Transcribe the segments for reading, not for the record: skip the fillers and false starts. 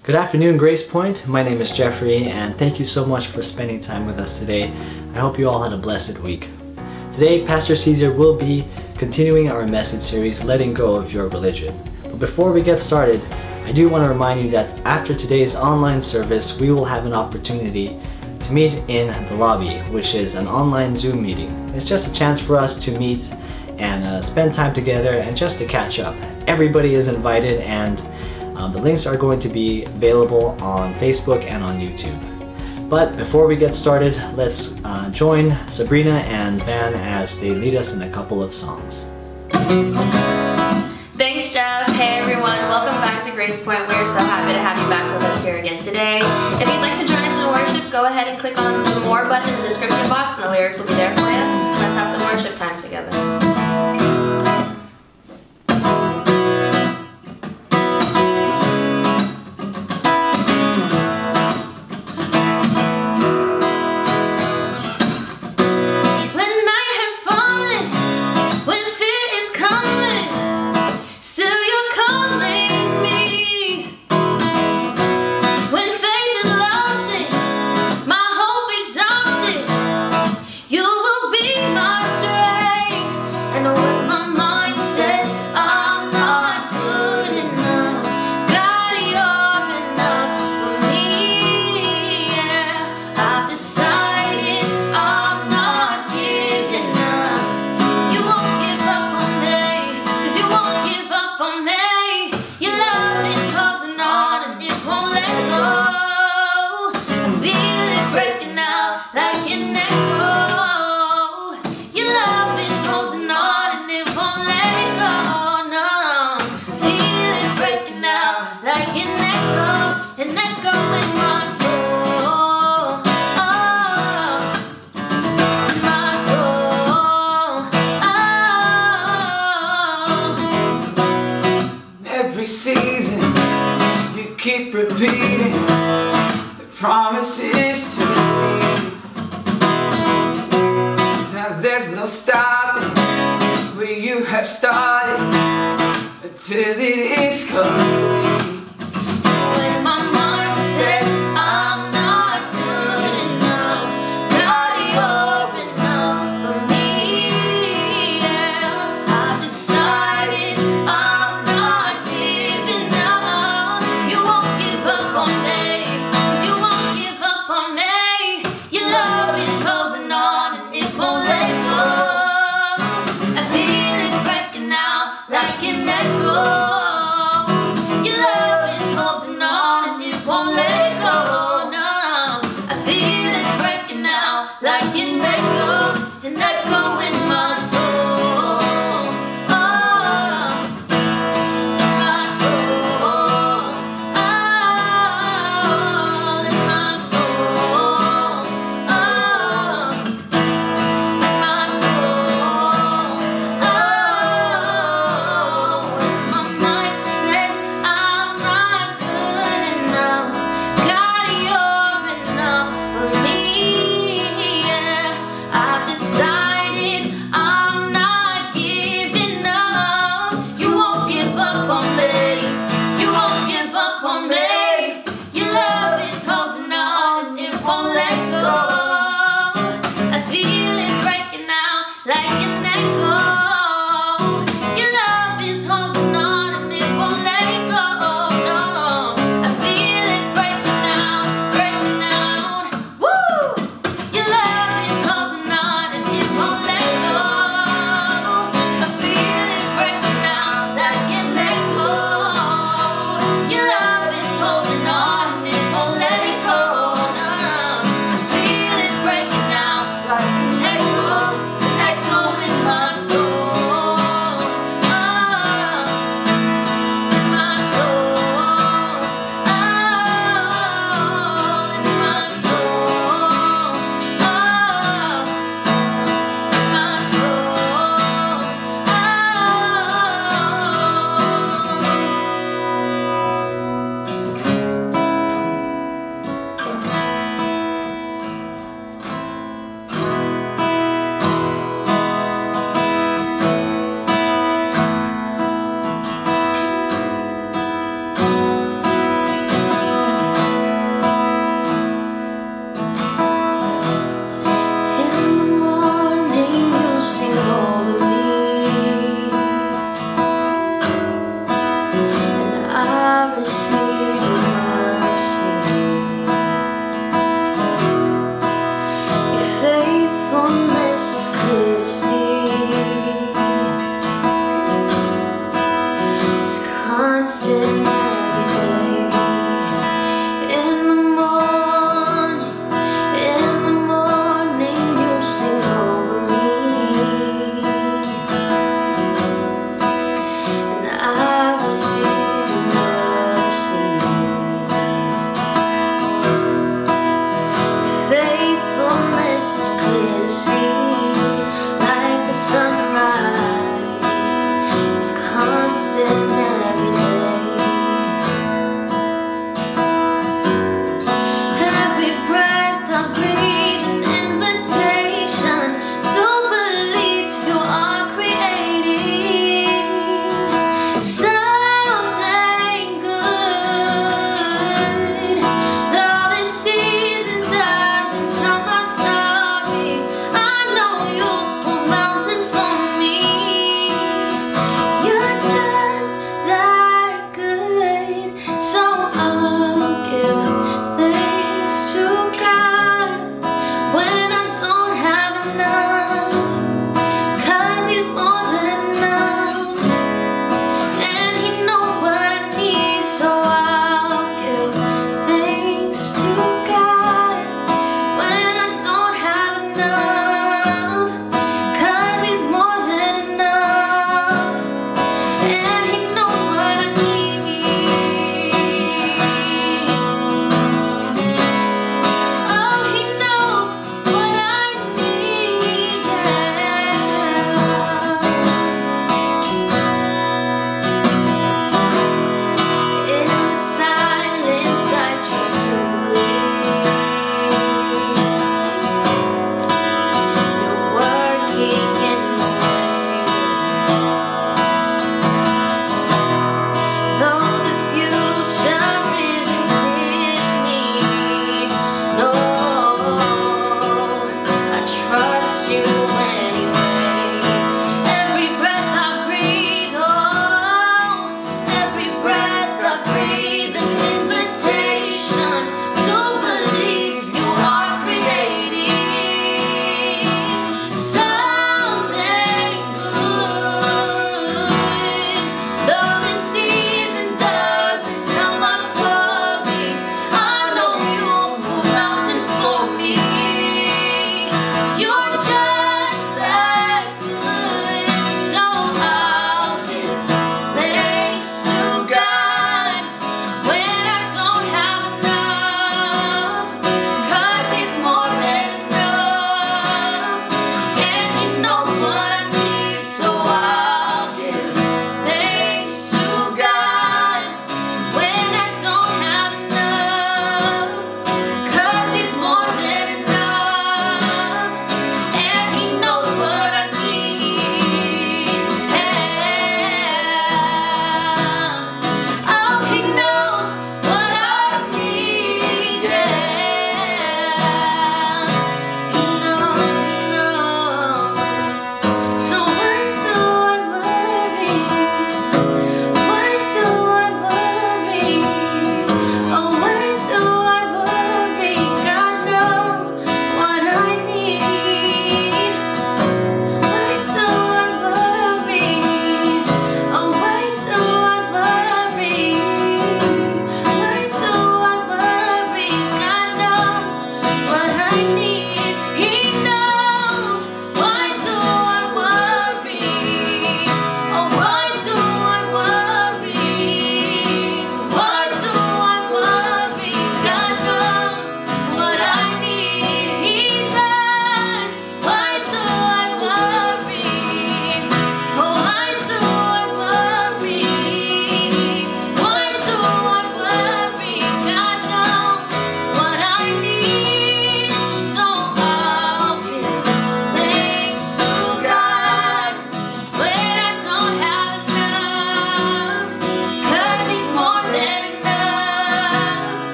Good afternoon, Gracepoint. My name is Jeffrey, and thank you so much for spending time with us today. I hope you all had a blessed week. Today, Pastor Caesar will be continuing our message series, Letting Go of Your Religion. But before we get started, I do want to remind you that after today's online service, we will have an opportunity to meet in the lobby, which is an online Zoom meeting. It's just a chance for us to meet and spend time together and just to catch up. Everybody is invited, and the links are going to be available on Facebook and on YouTube. But before we get started, let's join Sabrina and Van as they lead us in a couple of songs. Thanks, Jeff. Hey everyone, welcome back to Gracepoint. We're so happy to have you back with us here again today. If you'd like to join us in worship, go ahead and click on the More button in the description box and the lyrics will be there for you. Let's have some worship time together. Every season you keep repeating the promises to me. Now there's no stopping where you have started until it is complete. When my mind says I'm not good enough, God, you're enough for me. Yeah, I've decided I'm not giving up. You won't give up on me. You won't give up on me. Your love is holding on and it won't let go. I feel it breaking out like an echo. Your love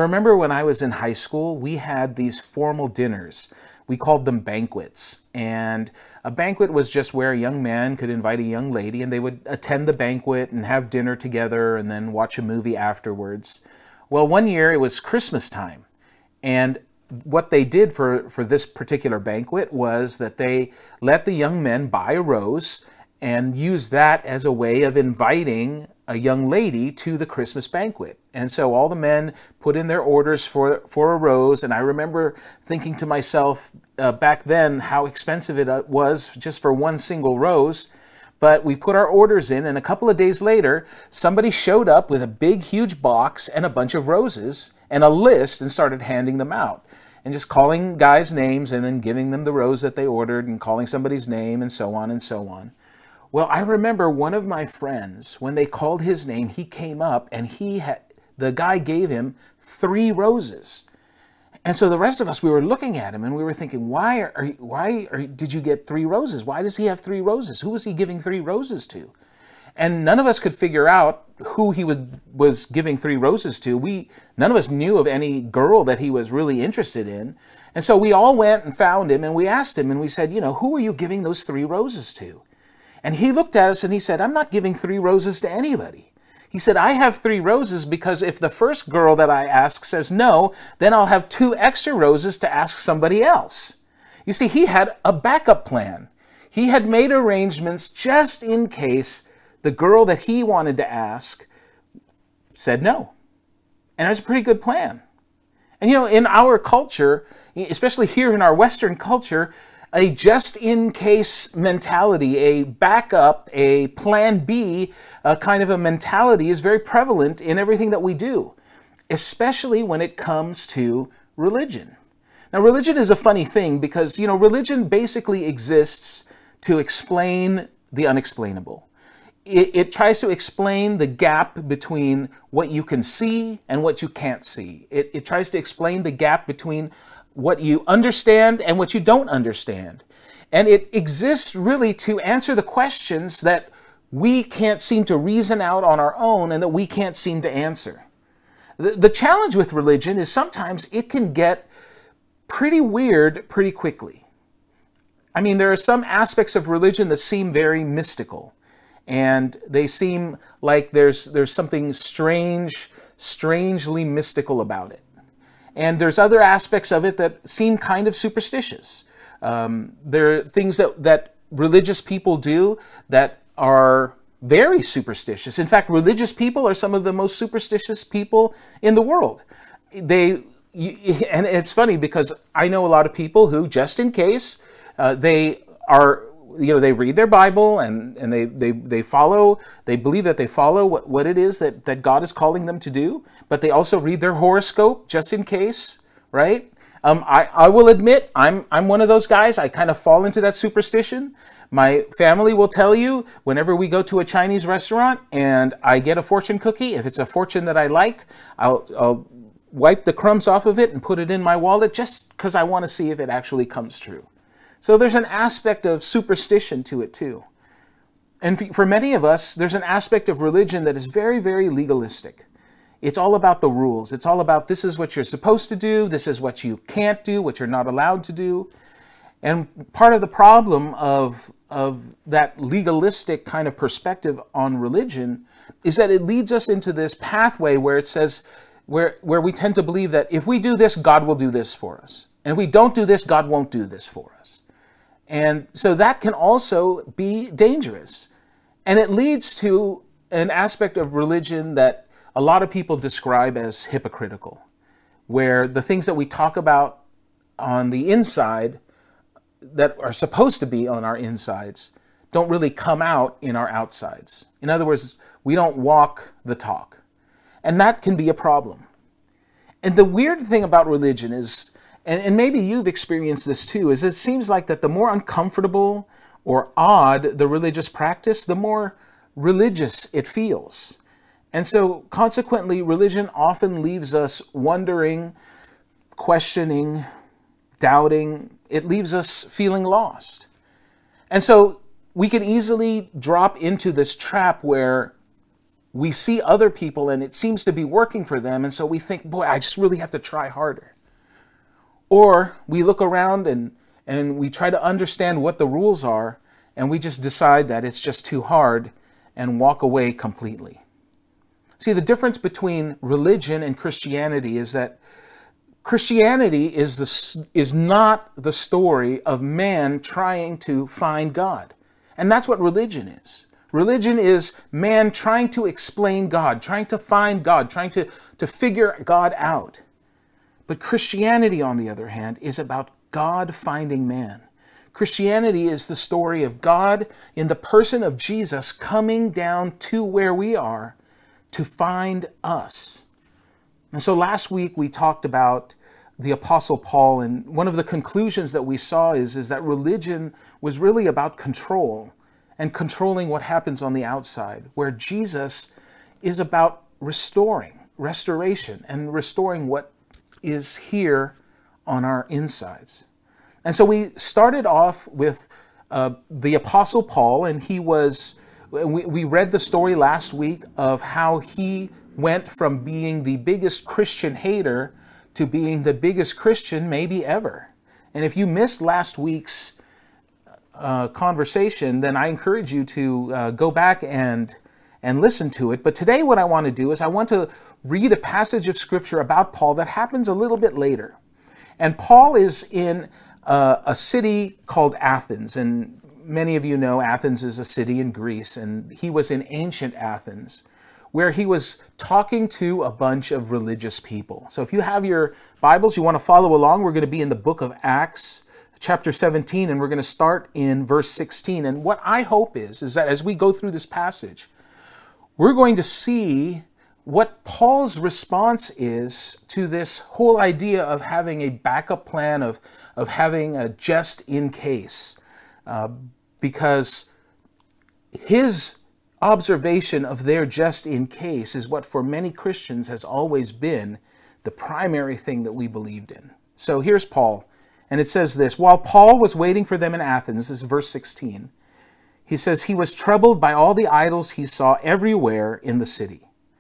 remember when I was in high school, we had these formal dinners. We called them banquets. And a banquet was just where a young man could invite a young lady, and they would attend the banquet and have dinner together and then watch a movie afterwards. Well, one year it was Christmas time. And what they did for this particular banquet was that they let the young men buy a rose and use that as a way of inviting a young lady to the Christmas banquet. And so all the men put in their orders for a rose, and I remember thinking to myself back then how expensive it was just for one single rose. But we put our orders in, and a couple of days later, somebody showed up with a big, huge box and a bunch of roses and a list and started handing them out. And just calling guys' names and then giving them the rose that they ordered and calling somebody's name and so on and so on. Well, I remember one of my friends, when they called his name, he came up and the guy gave him 3 roses. And so the rest of us, we were looking at him and we were thinking, why did you get 3 roses? Why does he have 3 roses? Who was he giving 3 roses to? And none of us could figure out who he was giving 3 roses to. None of us knew of any girl that he was really interested in. And so we all went and found him and we asked him and we said, who are you giving those 3 roses to? And he looked at us and he said, I'm not giving 3 roses to anybody. He said, I have 3 roses because if the first girl that I ask says no, then I'll have 2 extra roses to ask somebody else. You see, he had a backup plan. He had made arrangements just in case the girl that he wanted to ask said no. And it was a pretty good plan. And in our culture, especially here in our Western culture, a just-in-case mentality, a backup, a plan B kind of a mentality is very prevalent in everything that we do, especially when it comes to religion. Now, religion is a funny thing because, religion basically exists to explain the unexplainable. It tries to explain the gap between what you can see and what you can't see. It tries to explain the gap between what you understand and what you don't understand. And it exists really to answer the questions that we can't seem to reason out on our own and that we can't seem to answer. The challenge with religion is sometimes it can get pretty weird pretty quickly. I mean, there are some aspects of religion that seem very mystical, and they seem like there's something strangely mystical about it. And there's other aspects of it that seem kind of superstitious. There are things that religious people do that are very superstitious. In fact, religious people are some of the most superstitious people in the world. And it's funny because I know a lot of people who, just in case, they read their Bible and they believe that they follow what it is that God is calling them to do, but they also read their horoscope just in case, right? I will admit, I'm one of those guys. I kind of fall into that superstition. My family will tell you whenever we go to a Chinese restaurant and I get a fortune cookie, if it's a fortune that I like, I'll wipe the crumbs off of it and put it in my wallet just because I want to see if it actually comes true. So there's an aspect of superstition to it too. And for many of us, there's an aspect of religion that is very, very legalistic. It's all about the rules. It's all about this is what you're supposed to do, this is what you can't do, what you're not allowed to do. And part of the problem of that legalistic kind of perspective on religion is that it leads us into this pathway where it says, where we tend to believe that if we do this, God will do this for us. And if we don't do this, God won't do this for us. And so that can also be dangerous. And it leads to an aspect of religion that a lot of people describe as hypocritical, where the things that we talk about on the inside that are supposed to be on our insides don't really come out in our outsides. In other words, we don't walk the talk. And that can be a problem. And the weird thing about religion is, and maybe you've experienced this too, is it seems like that the more uncomfortable or odd the religious practice, the more religious it feels. And so consequently, religion often leaves us wondering, questioning, doubting. It leaves us feeling lost. And so we can easily drop into this trap where we see other people and it seems to be working for them, and so we think, boy, I just really have to try harder. Or we look around and we try to understand what the rules are, and we just decide that it's just too hard and walk away completely. See, the difference between religion and Christianity is that Christianity is not the story of man trying to find God. And that's what religion is. Religion is man trying to explain God, trying to find God, trying to figure God out. But Christianity, on the other hand, is about God finding man. Christianity is the story of God in the person of Jesus coming down to where we are to find us. And so last week we talked about the Apostle Paul, and one of the conclusions that we saw is that religion was really about control and controlling what happens on the outside, where Jesus is about restoration and restoring what is here on our insides. And so we started off with the Apostle Paul, and we read the story last week of how he went from being the biggest Christian hater to being the biggest Christian maybe ever. And if you missed last week's conversation, then I encourage you to go back and listen to it. But today what I want to do is I want to read a passage of Scripture about Paul that happens a little bit later. And Paul is in a city called Athens, and many of you know Athens is a city in Greece, and he was in ancient Athens, where he was talking to a bunch of religious people. So if you have your Bibles, you want to follow along, we're going to be in the book of Acts, chapter 17, and we're going to start in verse 16. And what I hope is that as we go through this passage, we're going to see what Paul's response is to this whole idea of having a backup plan, of having a just in case, because his observation of their just in case is what for many Christians has always been the primary thing that we believed in. So here's Paul, and it says this: while Paul was waiting for them in Athens, this is verse 16, he says he was troubled by all the idols he saw everywhere in the city.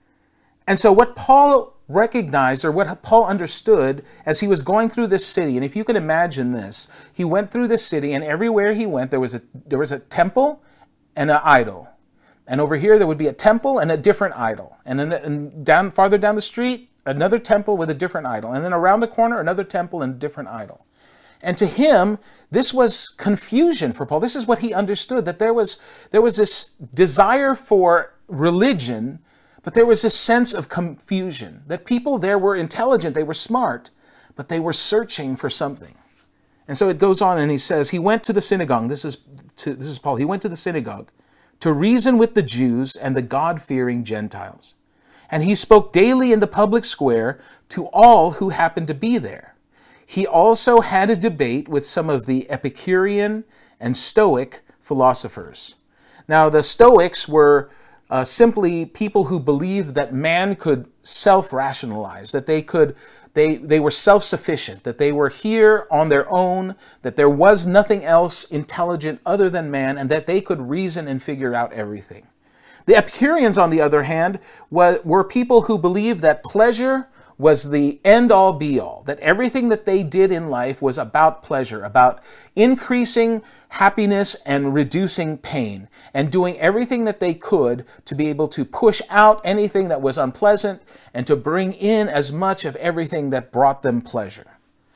And so what Paul recognized, or what Paul understood as he was going through this city, and if you can imagine this, he went through this city, and everywhere he went there was a temple and an idol. And over here there would be a temple and a different idol. And then farther down the street, another temple with a different idol. And then around the corner, another temple and a different idol. And to him, this was confusion for Paul. This is what he understood, that there was this desire for religion, but there was this sense of confusion, that people there were intelligent, they were smart, but they were searching for something. And so it goes on, and he says, he went to the synagogue, this is Paul, he went to the synagogue to reason with the Jews and the God-fearing Gentiles. And he spoke daily in the public square to all who happened to be there. He also had a debate with some of the Epicurean and Stoic philosophers. Now, the Stoics were simply people who believed that man could self-rationalize, that they were self-sufficient, that they were here on their own, that there was nothing else intelligent other than man, and that they could reason and figure out everything. The Epicureans, on the other hand, were people who believed that pleasure was the end-all be-all, that everything that they did in life was about pleasure, about increasing happiness and reducing pain, and doing everything that they could to be able to push out anything that was unpleasant and to bring in as much of everything that brought them pleasure.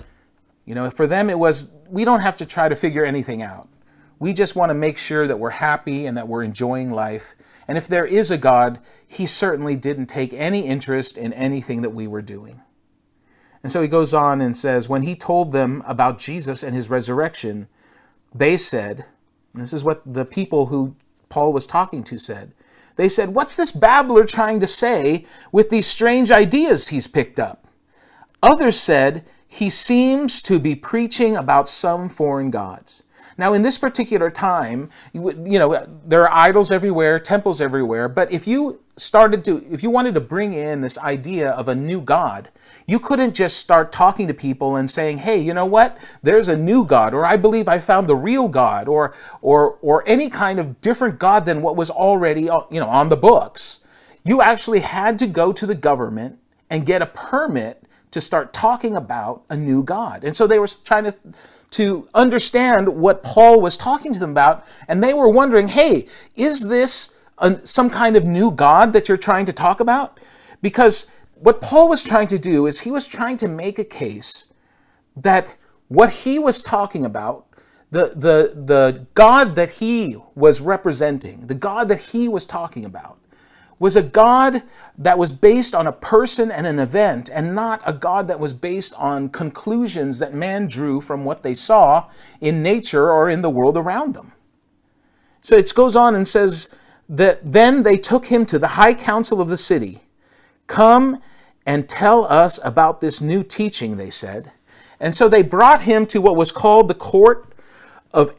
You know, for them it was, we don't have to try to figure anything out. We just want to make sure that we're happy and that we're enjoying life. And if there is a God, he certainly didn't take any interest in anything that we were doing. And so he goes on and says, when he told them about Jesus and his resurrection, they said, and this is what the people who Paul was talking to said, they said, what's this babbler trying to say with these strange ideas he's picked up? Others said, he seems to be preaching about some foreign gods. Now, in this particular time, there are idols everywhere, temples everywhere, but if you wanted to bring in this idea of a new God, you couldn't just start talking to people and saying, hey, you know what? There's a new God, or I believe I found the real God, or any kind of different God than what was already, on the books. you actually had to go to the government and get a permit to start talking about a new God. And so they were trying to understand what Paul was talking to them about, and they were wondering, hey, is this some kind of new God that you're trying to talk about? Because what Paul was trying to do is he was trying to make a case that what he was talking about, the God that he was representing, the God that he was talking about, was a God that was based on a person and an event, and not a God that was based on conclusions that man drew from what they saw in nature or in the world around them. So it goes on and says that then they took him to the high council of the city. Come and tell us about this new teaching, they said. And so they brought him to what was called the court of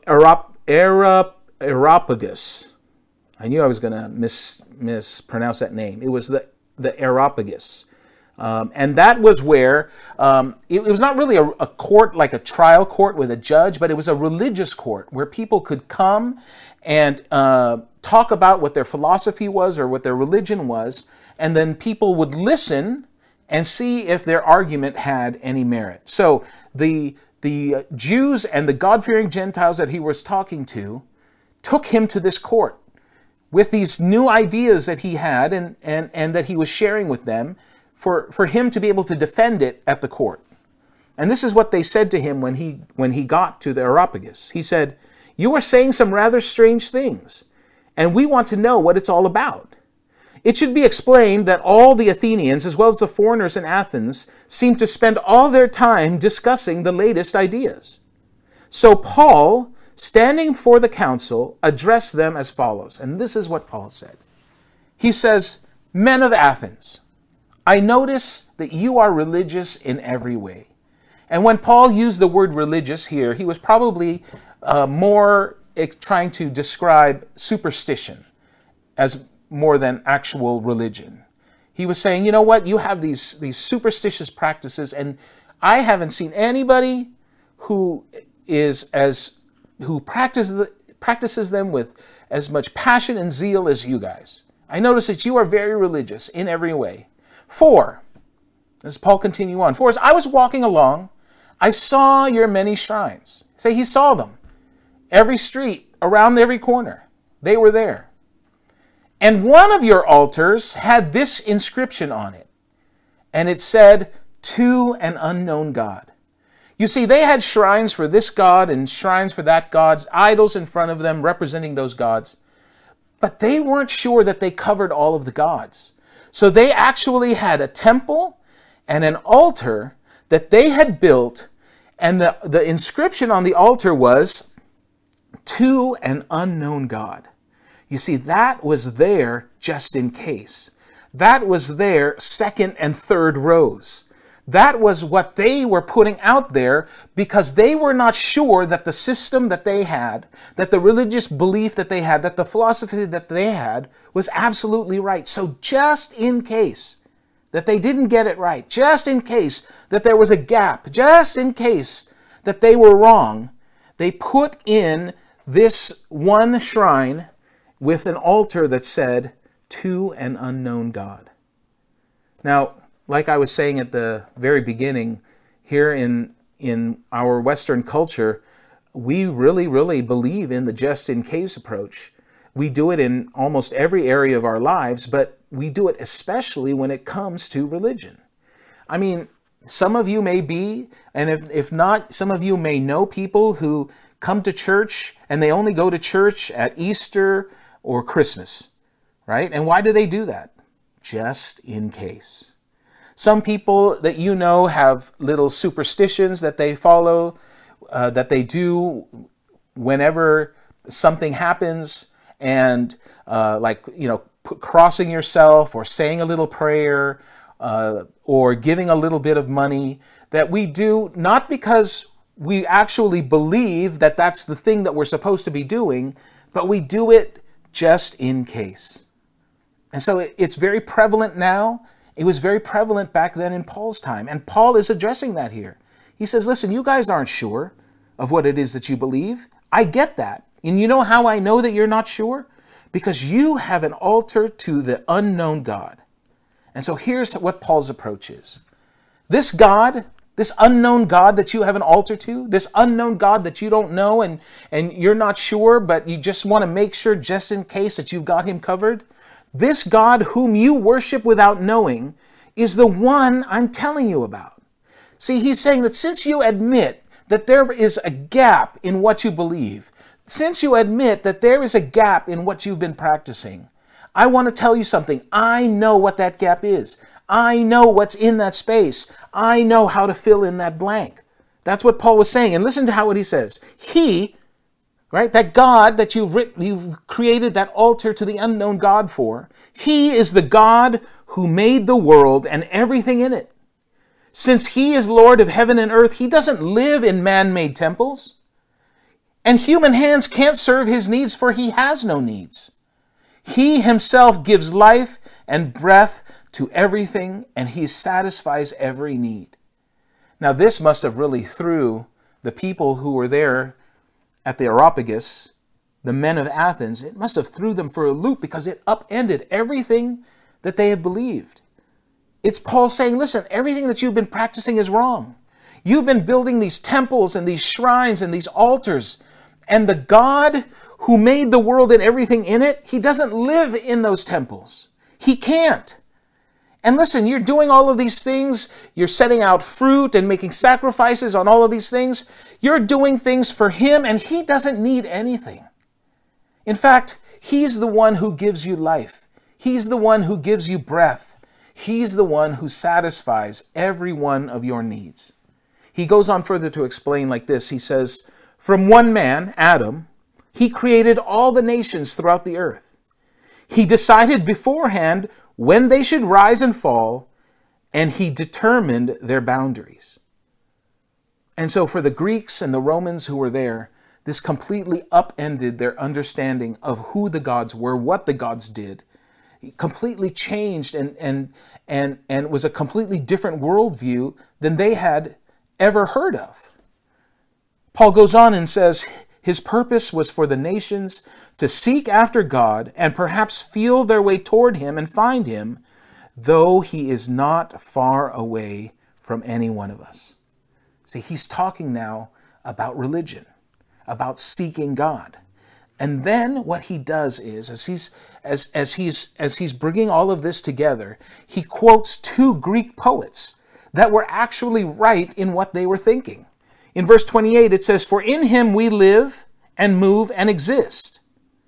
Areopagus. I knew I was going to mispronounce that name. It was the Areopagus. And that was where, it was not really a court like a trial court with a judge, but it was a religious court where people could come and talk about what their philosophy was or what their religion was, and then people would listen and see if their argument had any merit. So the Jews and the God-fearing Gentiles that he was talking to took him to this court with these new ideas that he had and that he was sharing with them for him to be able to defend it at the court. And this is what they said to him when he got to the Areopagus. He said, "You are saying some rather strange things, and we want to know what it's all about. It should be explained that all the Athenians, as well as the foreigners in Athens, seem to spend all their time discussing the latest ideas." So Paul, standing before the council, addressed them as follows. And this is what Paul said. He says, "Men of Athens, I notice that you are religious in every way." And when Paul used the word religious here, he was probably more trying to describe superstition as more than actual religion. He was saying, you know what, you have these superstitious practices, and I haven't seen anybody who practices them with as much passion and zeal as you guys. I notice that you are very religious in every way. For, as Paul continues on, for as I was walking along, I saw your many shrines. Say he saw them. Every street, around every corner, they were there. And one of your altars had this inscription on it, and it said, "To an unknown God." You see, they had shrines for this god and shrines for that god, idols in front of them representing those gods, but they weren't sure that they covered all of the gods. So they actually had a temple and an altar that they had built, and the inscription on the altar was, "To an unknown God." You see, that was there just in case. That was their second and third rows. That was what they were putting out there because they were not sure that the system that they had, that the religious belief that they had, that the philosophy that they had was absolutely right. So just in case that they didn't get it right, just in case that there was a gap, just in case that they were wrong, they put in this one shrine with an altar that said, "To an unknown God." Now, like I was saying at the very beginning, here in our Western culture, we really believe in the just-in-case approach. We do it in almost every area of our lives, but we do it especially when it comes to religion. I mean, some of you may be, and if not, some of you may know people who come to church and they only go to church at Easter or Christmas, right? And why do they do that? Just in case. Some people that you know have little superstitions that they follow, that they do whenever something happens, and like, you know, crossing yourself or saying a little prayer or giving a little bit of money, that we do not because we actually believe that that's the thing that we're supposed to be doing, but we do it just in case. And so it's very prevalent now. It was very prevalent back then in Paul's time. And Paul is addressing that here. He says, listen, you guys aren't sure of what it is that you believe. I get that. And you know how I know that you're not sure? because you have an altar to the unknown God. And so here's what Paul's approach is. This God, this unknown God that you have an altar to, this unknown God that you don't know and you're not sure, but you just want to make sure just in case that you've got him covered, this God whom you worship without knowing is the one I'm telling you about. See, he's saying that since you admit that there is a gap in what you believe, since you admit that there is a gap in what you've been practicing, I want to tell you something. I know what that gap is. I know what's in that space. I know how to fill in that blank. That's what Paul was saying. And listen to what he says. He, right, that God that you've created that altar to the unknown God for, he is the God who made the world and everything in it. Since he is Lord of heaven and earth, he doesn't live in man-made temples. And human hands can't serve his needs, for he has no needs. He himself gives life and breath to everything, and he satisfies every need. Now, this must have really threw the people who were there at the Areopagus, the men of Athens, it must have threw them for a loop because it upended everything that they had believed. It's Paul saying, listen, everything that you've been practicing is wrong. You've been building these temples and these shrines and these altars, and the God who made the world and everything in it, he doesn't live in those temples. He can't. And listen, you're doing all of these things. You're setting out fruit and making sacrifices on all of these things. You're doing things for him, and he doesn't need anything. In fact, he's the one who gives you life. He's the one who gives you breath. He's the one who satisfies every one of your needs. He goes on further to explain like this. He says, from one man, Adam, he created all the nations throughout the earth. He decided beforehand when they should rise and fall, and he determined their boundaries. And so for the Greeks and the Romans who were there, this completely upended their understanding of who the gods were, what the gods did. It completely changed and was a completely different worldview than they had ever heard of. Paul goes on and says, his purpose was for the nations to seek after God and perhaps feel their way toward him and find him, though he is not far away from any one of us. See, he's talking now about religion, about seeking God. And then what he does is, as he's bringing all of this together, he quotes two Greek poets that were actually right in what they were thinking. In verse 28, it says, for in him we live and move and exist.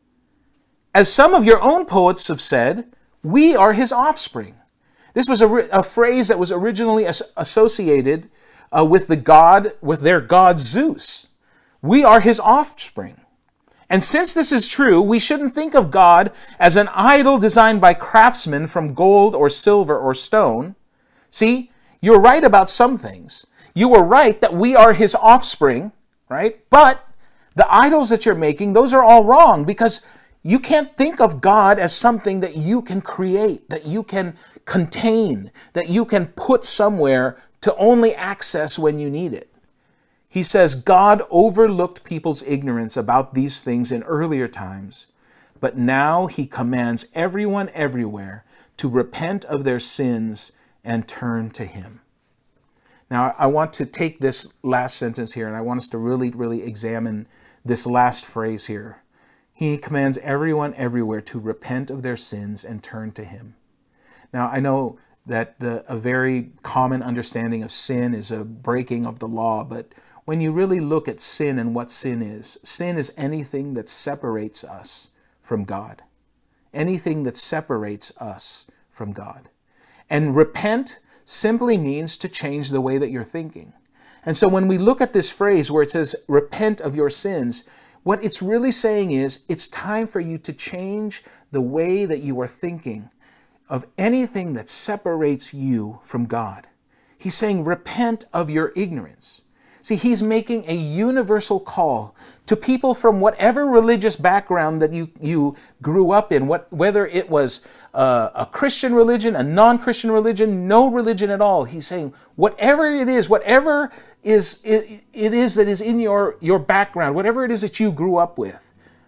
As some of your own poets have said, we are his offspring. This was a phrase that was originally associated with their god Zeus. We are his offspring. And since this is true, we shouldn't think of God as an idol designed by craftsmen from gold or silver or stone. See, you're right about some things. You were right that we are his offspring, right? But the idols that you're making, those are all wrong, because you can't think of God as something that you can create, that you can contain, that you can put somewhere to only access when you need it. He says God overlooked people's ignorance about these things in earlier times, but now he commands everyone everywhere to repent of their sins and turn to him. Now, I want to take this last sentence here, and I want us to really, really examine this last phrase here. He commands everyone everywhere to repent of their sins and turn to him. Now, I know that a very common understanding of sin is a breaking of the law, but when you really look at sin and what sin is anything that separates us from God. Anything that separates us from God. And repent simply means to change the way that you're thinking. And so when we look at this phrase where it says, repent of your sins, what it's really saying is, it's time for you to change the way that you are thinking of anything that separates you from God. He's saying, repent of your ignorance. See, he's making a universal call to people from whatever religious background that you grew up in, whether it was a Christian religion, a non-Christian religion, no religion at all. He's saying, whatever it is that is in your background, whatever it is that you grew up with,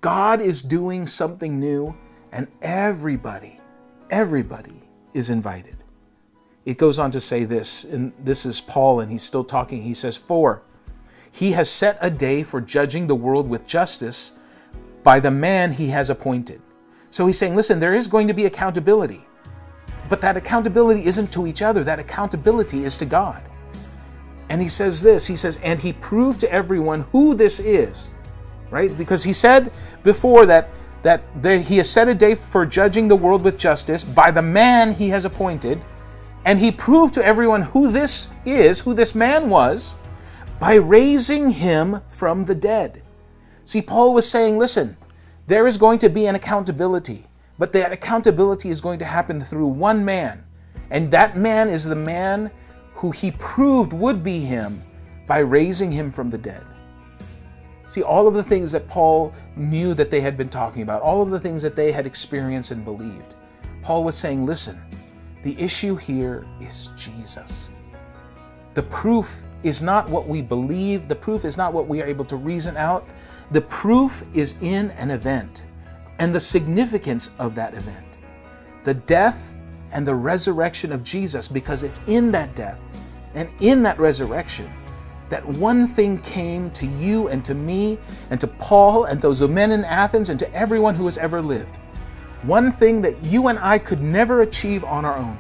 God is doing something new, and everybody is invited. It goes on to say this, and this is Paul, and he's still talking. He says, "For he has set a day for judging the world with justice by the man he has appointed." So he's saying, listen, there is going to be accountability, but that accountability isn't to each other. That accountability is to God. And he says this, he says, "And he proved to everyone who this is," right? Because he said before that he has set a day for judging the world with justice by the man he has appointed. And he proved to everyone who this is, who this man was, by raising him from the dead. See, Paul was saying, listen, there is going to be an accountability, but that accountability is going to happen through one man. And that man is the man who he proved would be him by raising him from the dead. See, all of the things that Paul knew that they had been talking about, all of the things that they had experienced and believed, Paul was saying, listen, the issue here is Jesus. The proof is not what we believe. The proof is not what we are able to reason out. The proof is in an event and the significance of that event. The death and the resurrection of Jesus, because it's in that death and in that resurrection that one thing came to you and to me and to Paul and those men in Athens and to everyone who has ever lived. One thing that you and I could never achieve on our own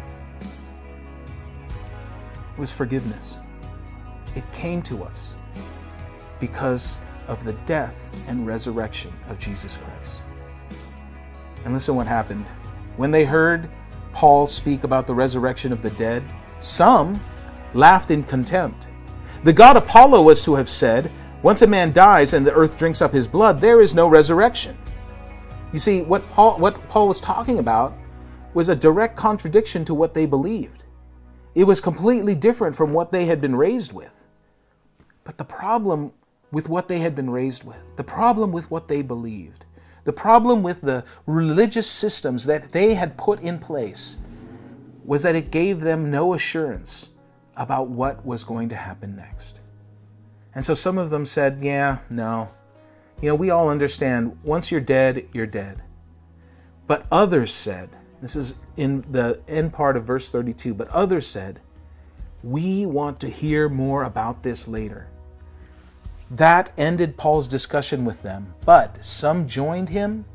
was forgiveness. It came to us because of the death and resurrection of Jesus Christ. And listen what happened. When they heard Paul speak about the resurrection of the dead, some laughed in contempt. The god Apollo was to have said, "Once a man dies and the earth drinks up his blood, there is no resurrection." You see, what Paul was talking about was a direct contradiction to what they believed. It was completely different from what they had been raised with. But the problem with what they had been raised with, the problem with what they believed, the problem with the religious systems that they had put in place was that it gave them no assurance about what was going to happen next. And so some of them said, yeah, no. You know, we all understand once you're dead, you're dead. But others said, this is in the end part of verse 32, but others said, we want to hear more about this later. That ended Paul's discussion with them, but some joined him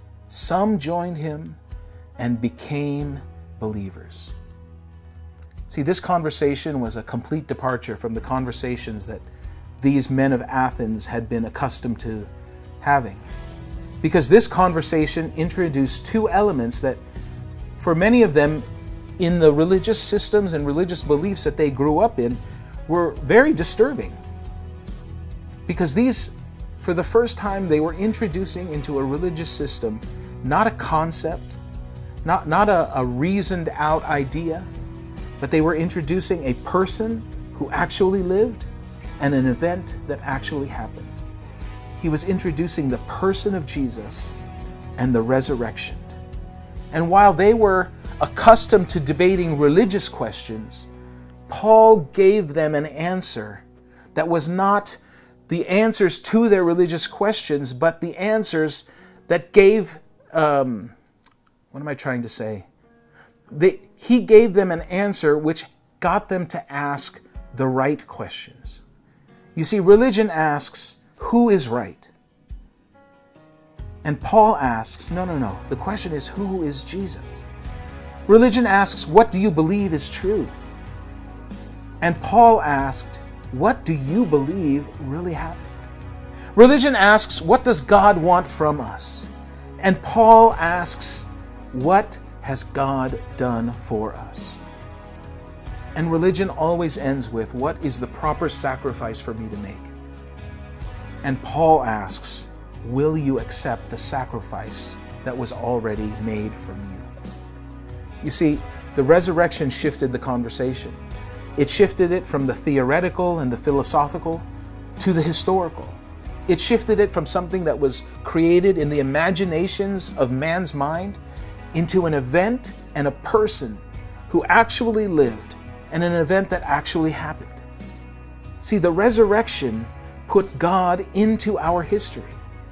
and became believers. See, this conversation was a complete departure from the conversations that these men of Athens had been accustomed to having. Because this conversation introduced two elements that, for many of them, in the religious systems and religious beliefs that they grew up in, were very disturbing. Because these, for the first time, they were introducing into a religious system not a concept, not a reasoned out idea, but they were introducing a person who actually lived and an event that actually happened. He was introducing the person of Jesus and the resurrection. And while they were accustomed to debating religious questions, Paul gave them an answer that was not the answers to their religious questions, but the answers that gave, what am I trying to say? He gave them an answer which got them to ask the right questions. You see, religion asks, who is right? And Paul asks, no. The question is, who is Jesus? Religion asks, what do you believe is true? And Paul asked, what do you believe really happened? Religion asks, what does God want from us? And Paul asks, what has God done for us? And religion always ends with, what is the proper sacrifice for me to make? And Paul asks, will you accept the sacrifice that was already made from you? You see, the resurrection shifted the conversation. It shifted it from the theoretical and the philosophical to the historical. It shifted it from something that was created in the imaginations of man's mind into an event and a person who actually lived and an event that actually happened. See, the resurrection put God into our history.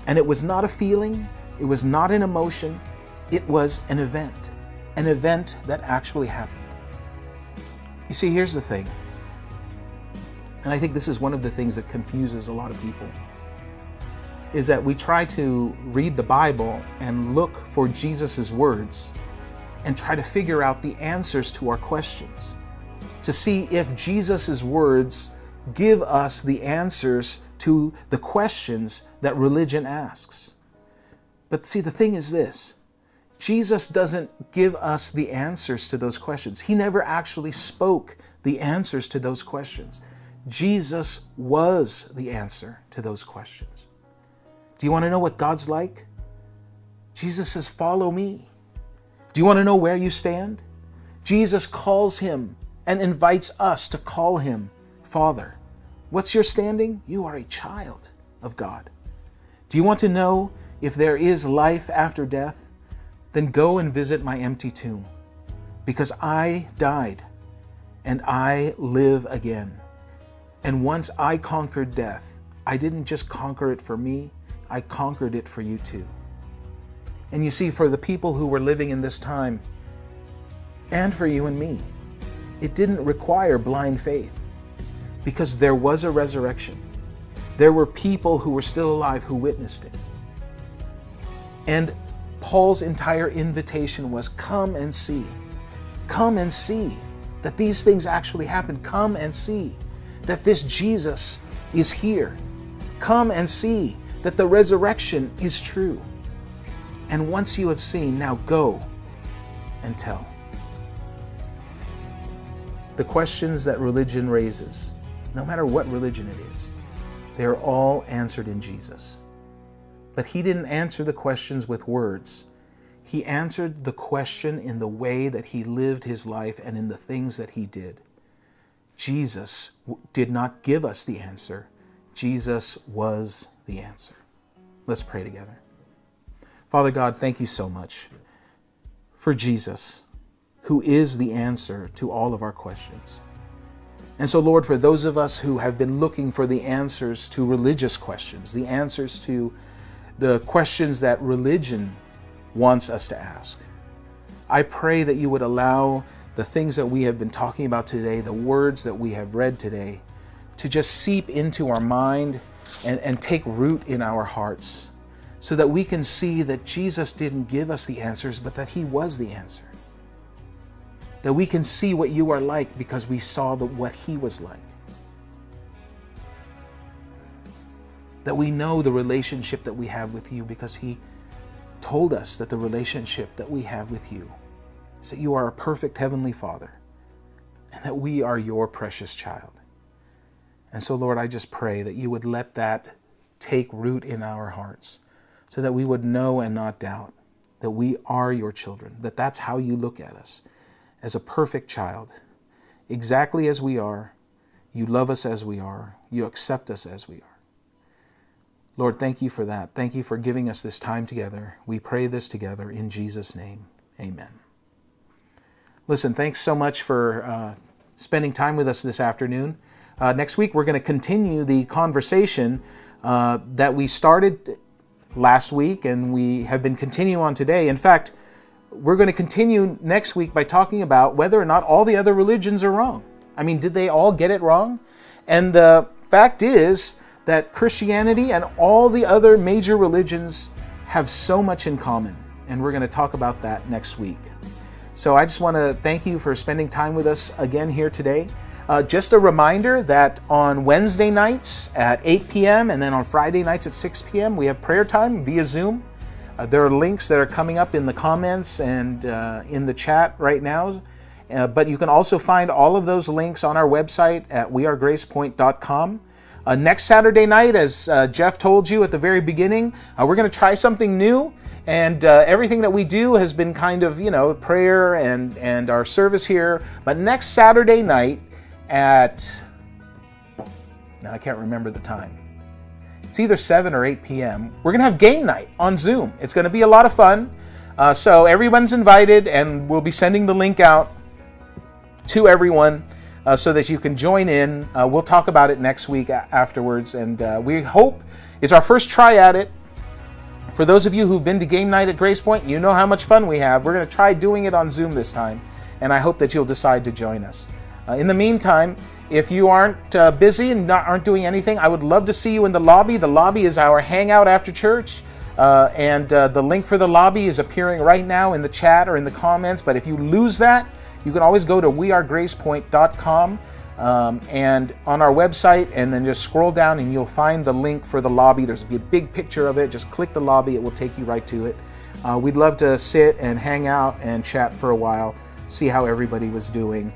And it was not a feeling, it was not an emotion, it was an event that actually happened. You see, here's the thing, and I think this is one of the things that confuses a lot of people, is that we try to read the Bible and look for Jesus' words and try to figure out the answers to our questions, to see if Jesus' words give us the answers to the questions that religion asks. But see, the thing is this, Jesus doesn't give us the answers to those questions. He never actually spoke the answers to those questions. Jesus was the answer to those questions. Do you want to know what God's like? Jesus says, follow me. Do you want to know where you stand? Jesus calls him and invites us to call him Father. What's your standing? You are a child of God. Do you want to know if there is life after death? Then go and visit my empty tomb, because I died and I live again. And once I conquered death, I didn't just conquer it for me, I conquered it for you too. And you see, for the people who were living in this time, and for you and me, it didn't require blind faith, because there was a resurrection. There were people who were still alive who witnessed it. And Paul's entire invitation was, come and see. Come and see that these things actually happened. Come and see that this Jesus is here. Come and see that the resurrection is true. And once you have seen, now go and tell. The questions that religion raises, no matter what religion it is, they're all answered in Jesus. But he didn't answer the questions with words. He answered the question in the way that he lived his life and in the things that he did. Jesus did not give us the answer. Jesus was the answer. Let's pray together. Father God, thank you so much for Jesus, who is the answer to all of our questions. And so, Lord, for those of us who have been looking for the answers to religious questions, the answers to the questions that religion wants us to ask, I pray that you would allow the things that we have been talking about today, the words that we have read today, to just seep into our mind and take root in our hearts, so that we can see that Jesus didn't give us the answers, but that he was the answer. That we can see what you are like because we saw what he was like. That we know the relationship that we have with you because he told us that the relationship that we have with you is that you are a perfect heavenly Father and that we are your precious child. And so, Lord, I just pray that you would let that take root in our hearts so that we would know and not doubt that we are your children, that that's how you look at us, as a perfect child, exactly as we are. You love us as we are. You accept us as we are. Lord, thank you for that. Thank you for giving us this time together. We pray this together in Jesus' name. Amen. Listen, thanks so much for spending time with us this afternoon. Next week, we're going to continue the conversation that we started last week and we have been continuing on today. In fact, we're going to continue next week by talking about whether or not all the other religions are wrong. I mean, did they all get it wrong? And the fact is that Christianity and all the other major religions have so much in common. And we're going to talk about that next week. So I just want to thank you for spending time with us again here today. Just a reminder that on Wednesday nights at 8 p.m. and then on Friday nights at 6 p.m. we have prayer time via Zoom. There are links that are coming up in the comments and in the chat right now. But you can also find all of those links on our website at wearegracepoint.com. Next Saturday night, as Jeff told you at the very beginning, we're going to try something new. And everything that we do has been kind of, prayer and our service here. But next Saturday night at, now I can't remember the time. It's either 7 or 8 p.m. We're going to have game night on Zoom. It's going to be a lot of fun. So everyone's invited, and we'll be sending the link out to everyone so that you can join in. We'll talk about it next week afterwards, and we hope it's our first try at it. For those of you who've been to game night at Gracepoint, you know how much fun we have. We're going to try doing it on Zoom this time, and I hope that you'll decide to join us. In the meantime, if you aren't busy and aren't doing anything, I would love to see you in the lobby. The lobby is our hangout after church, and the link for the lobby is appearing right now in the chat or in the comments. But if you lose that, you can always go to wearegracepoint.com and on our website, and then just scroll down and you'll find the link for the lobby. There's a big picture of it. Just click the lobby. It will take you right to it. We'd love to sit and hang out and chat for a while, see how everybody was doing.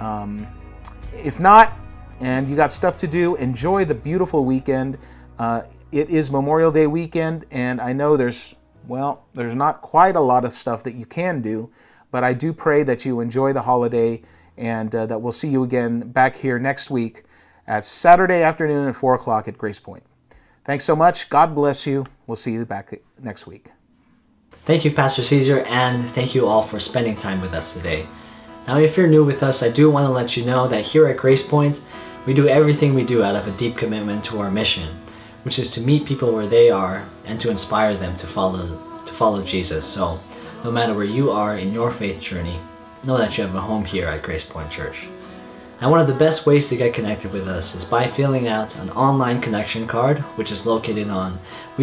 If not, and you got stuff to do, enjoy the beautiful weekend. It is Memorial Day weekend, and I know there's not quite a lot of stuff that you can do, but I do pray that you enjoy the holiday, and that we'll see you again back here next week at Saturday afternoon at 4 o'clock at Gracepoint. Thanks so much. God bless you. We'll see you back next week. Thank you, Pastor Caesar, and thank you all for spending time with us today. Now, if you're new with us, I do want to let you know that here at Gracepoint, we do everything we do out of a deep commitment to our mission, which is to meet people where they are and to inspire them to follow Jesus. So, no matter where you are in your faith journey, know that you have a home here at Gracepoint Church. Now, one of the best ways to get connected with us is by filling out an online connection card, which is located on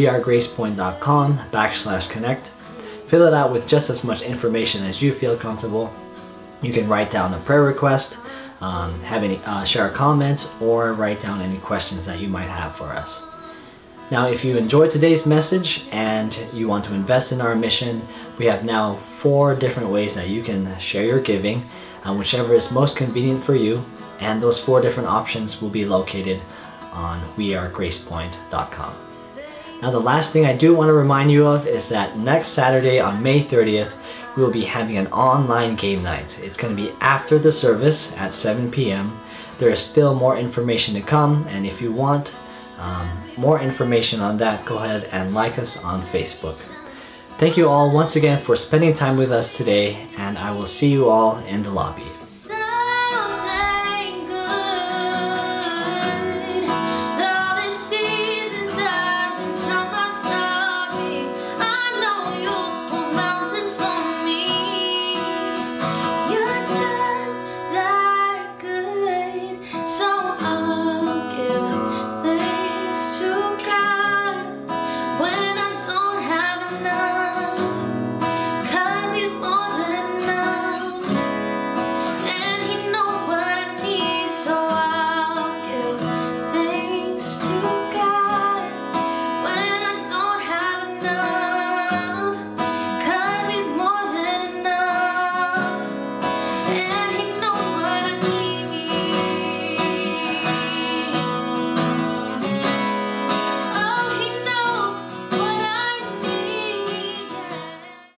wearegracepoint.com/connect. Fill it out with just as much information as you feel comfortable. You can write down a prayer request, share a comment, or write down any questions that you might have for us. Now, if you enjoyed today's message and you want to invest in our mission, we have now 4 different ways that you can share your giving, whichever is most convenient for you, and those 4 different options will be located on wearegracepoint.com. Now, the last thing I do want to remind you of is that next Saturday on May 30th, we will be having an online game night. It's going to be after the service at 7 p.m. There is still more information to come, and if you want more information on that, go ahead and like us on Facebook. Thank you all once again for spending time with us today, and I will see you all in the lobby. Yeah.